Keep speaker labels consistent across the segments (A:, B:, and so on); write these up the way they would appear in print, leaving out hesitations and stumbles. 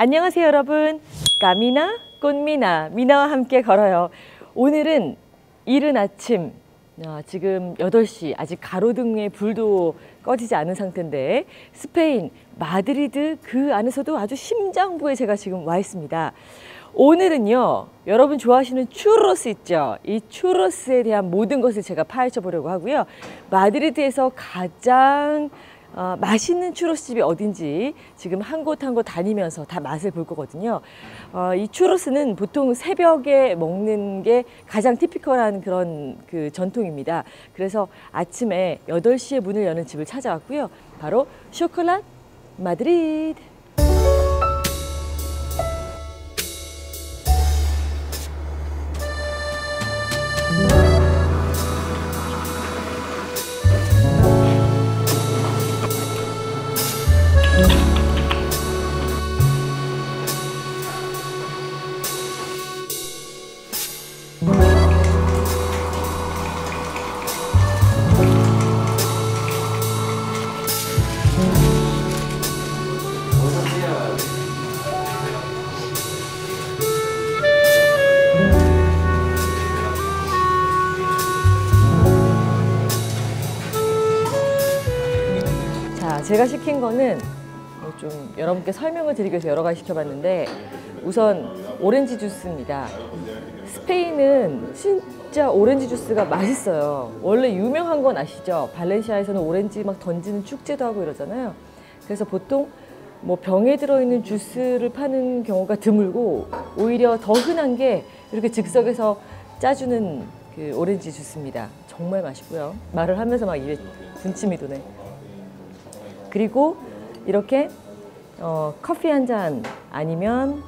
A: 안녕하세요 여러분. 까미나 꽃미나 미나와 함께 걸어요. 오늘은 이른 아침 지금 8시 아직 가로등의 불도 꺼지지 않은 상태인데 스페인 마드리드 그 안에서도 아주 심장부에 제가 지금 와 있습니다. 오늘은요 여러분 좋아하시는 추로스 있죠. 이 추로스에 대한 모든 것을 제가 파헤쳐 보려고 하고요. 마드리드에서 가장 맛있는 추로스 집이 어딘지 지금 한 곳 한 곳 다니면서 다 맛을 볼 거거든요. 이 추로스는 보통 새벽에 먹는 게 가장 티피컬한 그런 전통입니다. 그래서 아침에 8시에 문을 여는 집을 찾아왔고요. 바로 쇼콜랏 마드리드. 제가 시킨 거는 좀 여러분께 설명을 드리기 위해서 여러 가지 시켜봤는데 우선 오렌지 주스입니다. 스페인은 진짜 오렌지 주스가 맛있어요. 원래 유명한 건 아시죠? 발렌시아에서는 오렌지 막 던지는 축제도 하고 이러잖아요. 그래서 보통 뭐 병에 들어있는 주스를 파는 경우가 드물고 오히려 더 흔한 게 이렇게 즉석에서 짜주는 그 오렌지 주스입니다. 정말 맛있고요. 말을 하면서 막 입에 군침이 도네. 그리고 이렇게 커피 한 잔 아니면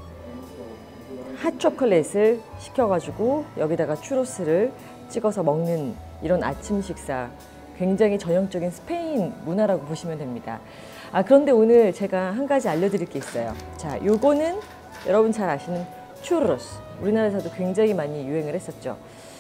A: 핫초콜릿을 시켜가지고 여기다가 추로스를 찍어서 먹는 이런 아침 식사, 굉장히 전형적인 스페인 문화라고 보시면 됩니다. 그런데 오늘 제가 한 가지 알려드릴 게 있어요. 자, 요거는 여러분 잘 아시는 추로스, 우리나라에서도 굉장히 많이 유행을 했었죠.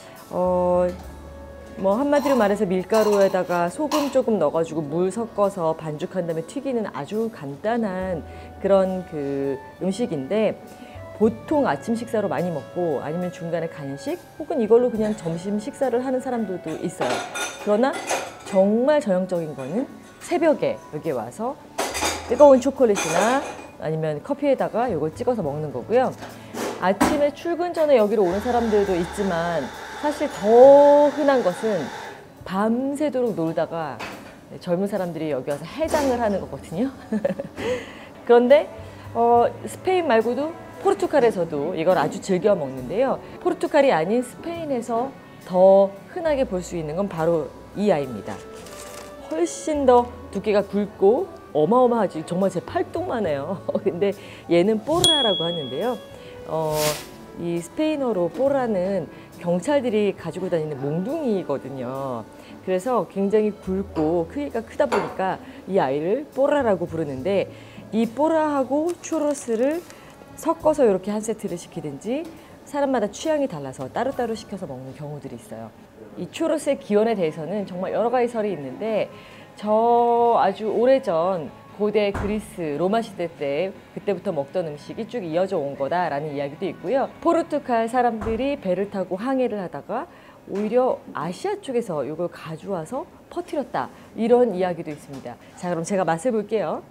A: 뭐 한마디로 말해서 밀가루에다가 소금 조금 넣어가지고 물 섞어서 반죽한 다음에 튀기는 아주 간단한 그런 음식인데 보통 아침 식사로 많이 먹고 아니면 중간에 간식 혹은 이걸로 그냥 점심 식사를 하는 사람들도 있어요. 그러나 정말 전형적인 거는 새벽에 여기 와서 뜨거운 초콜릿이나 아니면 커피에다가 이걸 찍어서 먹는 거고요. 아침에 출근 전에 여기로 오는 사람들도 있지만 사실 더 흔한 것은 밤새도록 놀다가 젊은 사람들이 여기 와서 해장을 하는 거거든요. 그런데 스페인 말고도 포르투갈에서도 이걸 아주 즐겨 먹는데요. 포르투갈이 아닌 스페인에서 더 흔하게 볼 수 있는 건 바로 이 아이입니다. 훨씬 더 두께가 굵고 어마어마하지. 정말 제 팔뚝만 해요. 근데 얘는 뽀르라라고 하는데요. 이 스페인어로 뽀르라는 경찰들이 가지고 다니는 몽둥이거든요. 그래서 굉장히 굵고 크기가 크다 보니까 이 아이를 뽀르라라고 부르는데 이 뽀르라하고 추로스를 섞어서 이렇게 한 세트를 시키든지 사람마다 취향이 달라서 따로따로 시켜서 먹는 경우들이 있어요. 이 추로스의 기원에 대해서는 정말 여러 가지 설이 있는데 저 아주 오래전 고대 그리스 로마 시대 때 그때부터 먹던 음식이 쭉 이어져 온 거다라는 이야기도 있고요. 포르투갈 사람들이 배를 타고 항해를 하다가 오히려 아시아 쪽에서 이걸 가져와서 퍼뜨렸다 이런 이야기도 있습니다. 자, 그럼 제가 맛을 볼게요.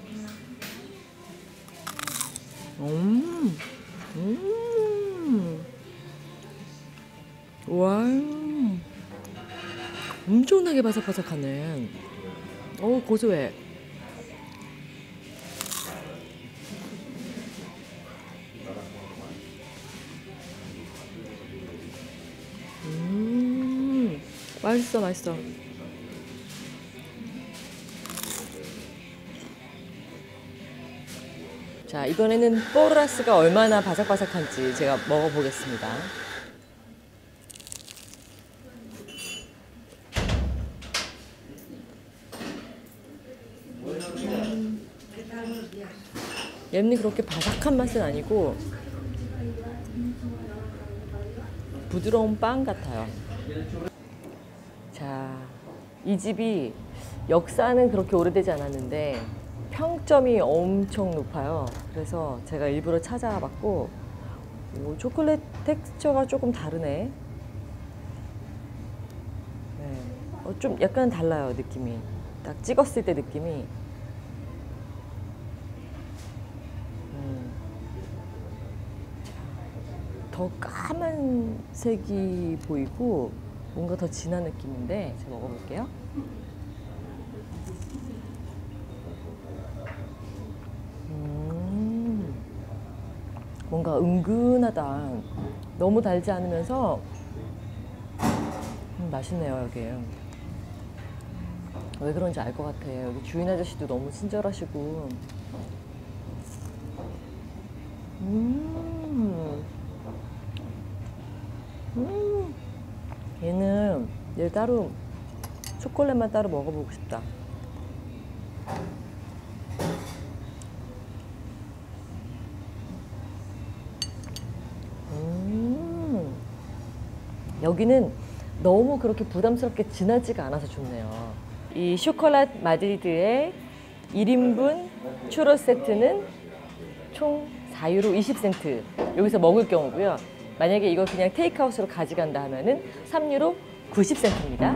A: 와, 엄청나게 바삭바삭하네. 고소해. 맛있어, 맛있어. 자, 이번에는 뽀르라스가 얼마나 바삭바삭한지 제가 먹어보겠습니다. 얘는 그렇게 바삭한 맛은 아니고 부드러운 빵 같아요. 자, 이 집이 역사는 그렇게 오래되지 않았는데 평점이 엄청 높아요. 그래서 제가 일부러 찾아봤고, 오, 초콜릿 텍스처가 조금 다르네. 네. 좀 약간 달라요, 느낌이. 딱 찍었을 때 느낌이. 더 까만색이 보이고 뭔가 더 진한 느낌인데 제가 먹어볼게요. 뭔가 은근하다. 너무 달지 않으면서 맛있네요, 여기. 왜 그런지 알 것 같아. 여기 주인 아저씨도 너무 친절하시고. 얘 따로 초콜릿만 따로 먹어보고 싶다. 여기는 너무 그렇게 부담스럽게 진하지가 않아서 좋네요. 이 쇼콜라 마드리드의 1인분 추러 세트는 총 4유로 20센트 여기서 먹을 경우고요. 만약에 이걸 그냥 테이크아웃으로 가져간다 하면은 3유로 90센트입니다.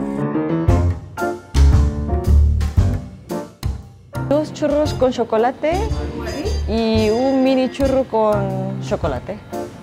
A: Dos churros con chocolate y un mini churro con chocolate.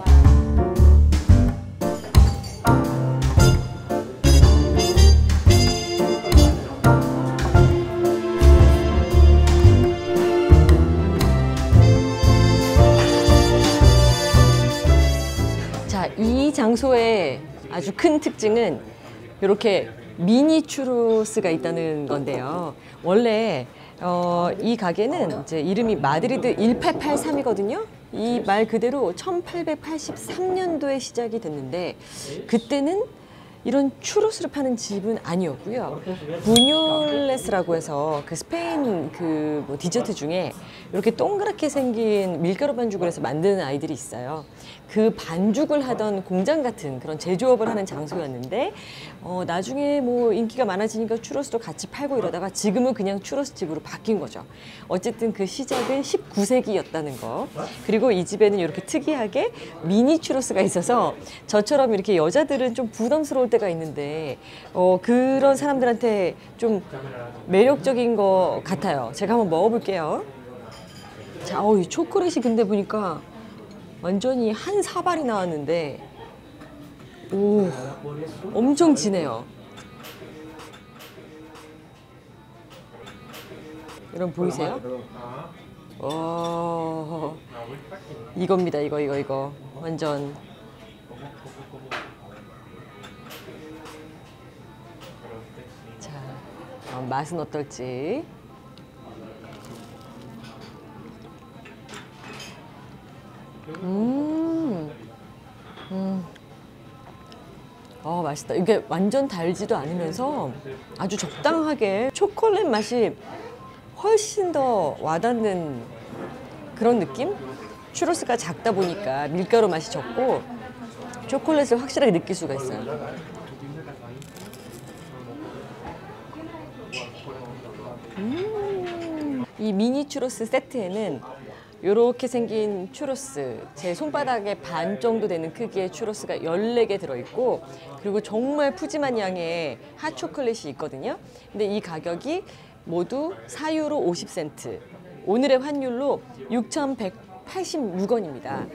A: 자, 이 장소의 아주 큰 특징은 이렇게 미니 추로스가 있다는 건데요. 원래 이 가게는 이제 이름이 마드리드 1883이거든요. 이 말 그대로 1883년도에 시작이 됐는데 그때는 이런 추로스를 파는 집은 아니었고요. 부뇰레스라고 해서 그 스페인 그 뭐 디저트 중에 이렇게 동그랗게 생긴 밀가루 반죽을 해서 만드는 아이들이 있어요. 그 반죽을 하던 공장 같은 그런 제조업을 하는 장소였는데 나중에 뭐 인기가 많아지니까 추로스도 같이 팔고 이러다가 지금은 그냥 추로스 집으로 바뀐 거죠. 어쨌든 그 시작은 19세기였다는 거. 그리고 이 집에는 이렇게 특이하게 미니 추로스가 있어서 저처럼 이렇게 여자들은 좀 부담스러울 때가 있는데 그런 사람들한테 좀 매력적인 것 같아요. 제가 한번 먹어볼게요. 자, 이 초콜릿이 근데 보니까 완전히 한 사발이 나왔는데 오, 엄청 진해요. 여러분 보이세요? 이겁니다. 이거 완전 자, 맛은 어떨지. 맛있다. 이게 완전 달지도 않으면서 아주 적당하게 초콜릿 맛이 훨씬 더 와닿는 그런 느낌? 추로스가 작다 보니까 밀가루 맛이 적고 초콜릿을 확실하게 느낄 수가 있어요. 이 미니 추로스 세트에는 이렇게 생긴 추로스, 제 손바닥의 반 정도 되는 크기의 추로스가 14개 들어있고 그리고 정말 푸짐한 양의 핫초콜릿이 있거든요. 근데 이 가격이 모두 4유로 50센트, 오늘의 환율로 6,186원입니다.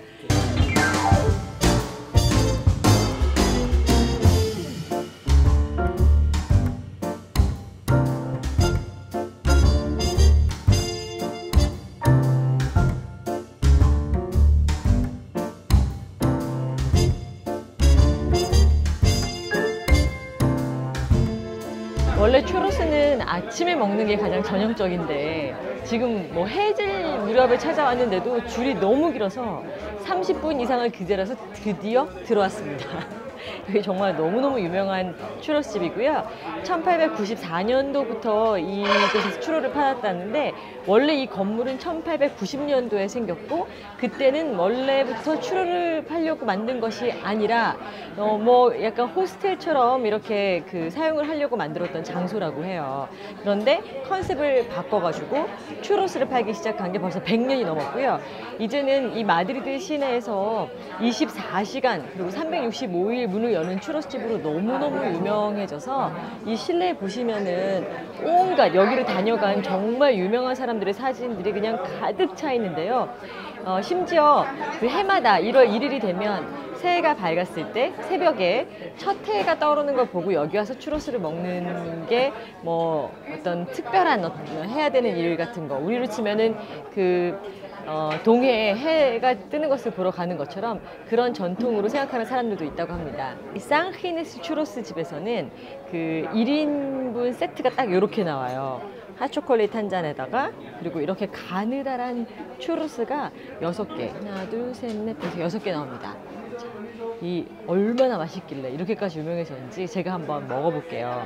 A: 원래 추로스는 아침에 먹는 게 가장 전형적인데 지금 뭐 해질 무렵에 찾아왔는데도 줄이 너무 길어서 30분 이상을 기다려서 드디어 들어왔습니다. 여기 정말 너무너무 유명한 추러스집이고요. 1894년도부터 이곳에서 추러를 팔았다는데 원래 이 건물은 1890년도에 생겼고 그때는 원래부터 추러를 팔려고 만든 것이 아니라 뭐 약간 호스텔처럼 이렇게 그 사용을 하려고 만들었던 장소라고 해요. 그런데 컨셉을 바꿔가지고 추러스를 팔기 시작한 게 벌써 100년이 넘었고요. 이제는 이 마드리드 시내에서 24시간 그리고 365일 문을 여는 추러스집으로 너무너무 유명해져서 이 실내에 보시면은 온갖 여기를 다녀간 정말 유명한 사람들의 사진들이 그냥 가득 차 있는데요. 심지어 그 해마다 1월 1일이 되면 새해가 밝았을 때 새벽에 첫 해가 떠오르는 걸 보고 여기 와서 추러스를 먹는 게 뭐 어떤 특별한 해야 되는 일 같은 거, 우리로 치면은 그 동해에 해가 뜨는 것을 보러 가는 것처럼 그런 전통으로 생각하는 사람들도 있다고 합니다. 이 상히네스 추러스 집에서는 그 1인분 세트가 딱 이렇게 나와요. 핫초콜릿 한 잔에다가 그리고 이렇게 가느다란 추러스가 6개, 하나 둘 셋 넷 해서 6개 나옵니다. 자, 이 얼마나 맛있길래 이렇게까지 유명해졌는지 제가 한번 먹어볼게요.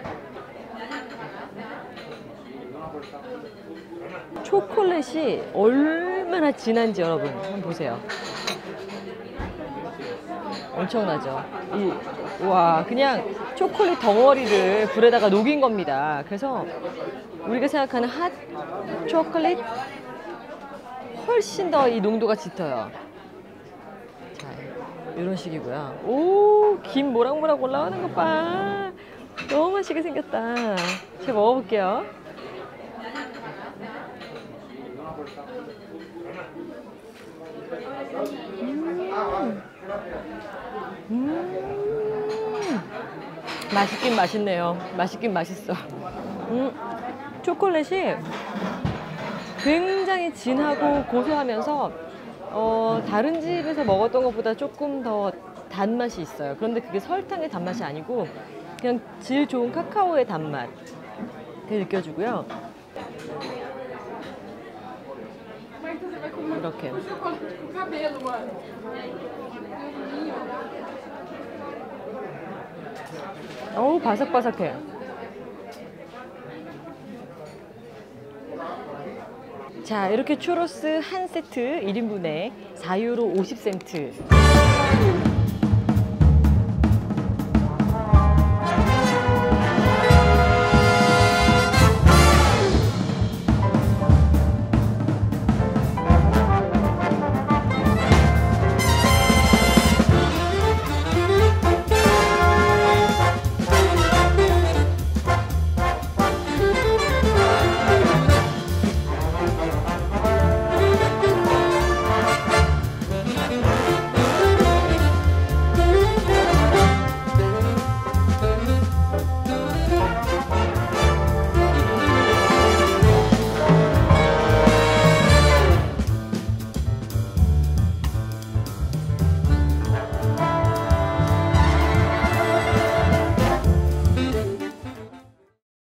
A: 초콜릿이 얼마나 진한지 여러분 한번 보세요. 엄청나죠? 와, 그냥 초콜릿 덩어리를 불에다가 녹인 겁니다. 그래서 우리가 생각하는 핫 초콜릿 훨씬 더 이 농도가 짙어요. 자, 이런 식이고요. 오, 김 모락모락 올라오는 것 봐. 너무 맛있게 생겼다. 제가 먹어볼게요. 맛있긴 맛있네요. 맛있긴 맛있어. 초콜릿이 굉장히 진하고 고소하면서 다른 집에서 먹었던 것보다 조금 더 단맛이 있어요. 그런데 그게 설탕의 단맛이 아니고 그냥 질 좋은 카카오의 단맛 느껴지고요. 이렇게 어우, 바삭바삭해. 자, 이렇게 추러스 한 세트 1인분에 4유로 50센트